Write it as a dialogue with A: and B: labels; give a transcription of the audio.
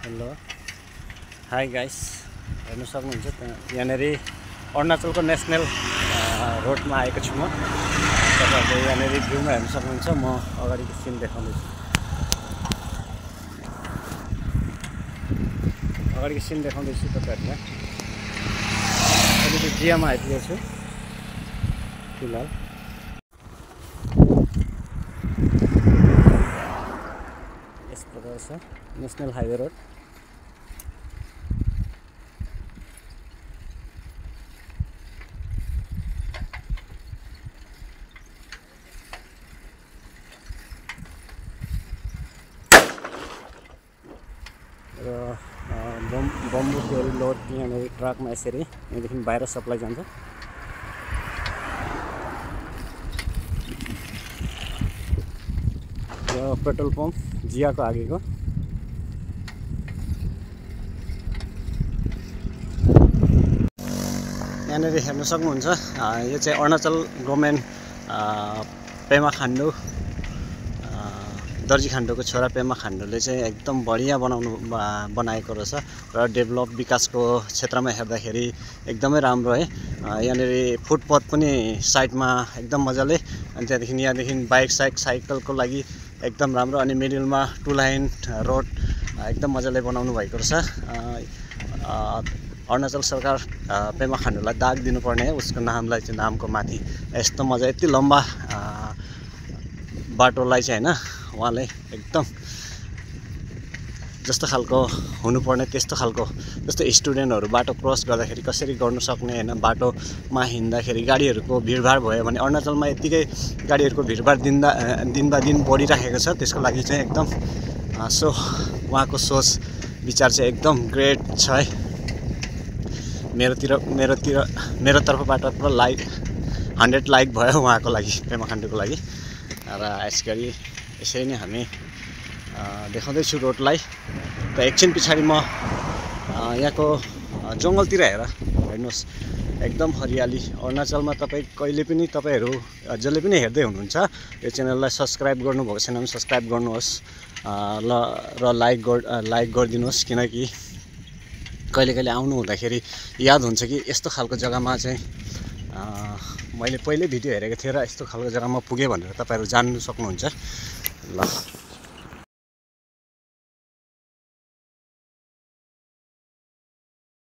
A: Hello hi guys हेर्न सक्नुहुन्छ यहाँनेर अरुणाचलको नेशनल रोडमा आएको छु म। तपाईहरुले यहाँनेर भ्यूमा हेर्न सक्नुहुन्छ। म अगाडिको सिन देखाउँदैछु। तपाईहरुलाई अहिले चाहिँ जियामा आइपुगेको छु फिलहाल। यस प्रकार छ नेशनल हाईवे रोड। र बम्बु तेल लोड यहाँनिर ट्रकमा यसरी यहाँदेखि बाहिर सप्लाई जान्छ। यो पेट्रोल पम्प जियाको अगाडिको। यहाँनिर हेर्न सक्नुहुन्छ यो चाहिँ अरुणाचल गभर्नमेन्ट पेमा खान्डू दर्जी खान्डूको छोरा पेमा खान्डूले चाहिँ एकदम बढिया बनाएको रहेछ र डेभलप विकासको क्षेत्रमा हेर्दाखेरि एकदमै राम्रो है। यहाँनिर फुटपाथ पनि साइडमा एकदम मजाले, अनि त्यहाँदेखि यहाँदेखि बाइक साइकलको लागि एकदम राम्रो, अनि मिडलमा 2 लाइन रोड एकदम मजाले बनाउनु भएको रहेछ। अरुणाचल सरकार पेमा खान्डूलाई दाग दिनुपर्ने है, उसको नामलाई चाहिँ नामको माथि यस्तो मजा यति लम्बा बाटोलाई चाहिँ हैन उहाँले एकदम जस्तो खालको हुनुपर्ने त्यस्तो खालको, जस्तो स्टुडेन्टहरु बाटो क्रस गर्दाखेरि कसरी गर्नु सक्ने हैन, बाटोमा हिँड्दाखेरि गाडीहरुको भिडभाड भयो भने अरुणाचलमा यतिकै गाडीहरुको भिडभाड दिनबदिन बढिरहेको छ। त्यसको लागि चाहिँ एकदम उहाँको सोच विचार चाहिँ एकदम ग्रेट छ है। मेरो तर्फबाट पुरा लाइक 100 लाइक भयो उहाँको लागि, पेमा खान्डूको लागि। र यसरी यसरी नै हामी देखाउँदैछु रोडलाई। त एकछिन पछाडि म यहाँको जङ्गलतिर हेर्नुहोस् एकदम हरियाली। अरुणाचलमा तपाईहरु जसले पनि हेर्दै हुनुहुन्छ यो च्यानललाई सब्स्क्राइब गर्नुभएको छैन भने सब्स्क्राइब गर्नुहोस् र लाइक गरिदिनुहोस्, किनकि कहिले आउनु हुँदाखेरि याद हुन्छ कि यस्तो खालको जग्गामा चाहिँ मैले पहिले भिडियो हेरेको थिएँ र यस्तो खालको जग्गामा पुगेँ भनेर तपाईहरु जान्नु सक्नुहुन्छ। ल